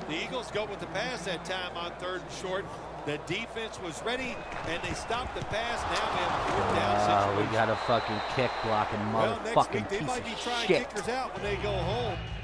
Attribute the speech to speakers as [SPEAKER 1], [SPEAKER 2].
[SPEAKER 1] The Eagles go with the pass that time on 3rd and short. The defense was ready, and they stopped the pass. Now we have a 4th down situation.
[SPEAKER 2] We got a fucking kick blocking motherfucking
[SPEAKER 1] Next week, they might be trying kickers out when they go home.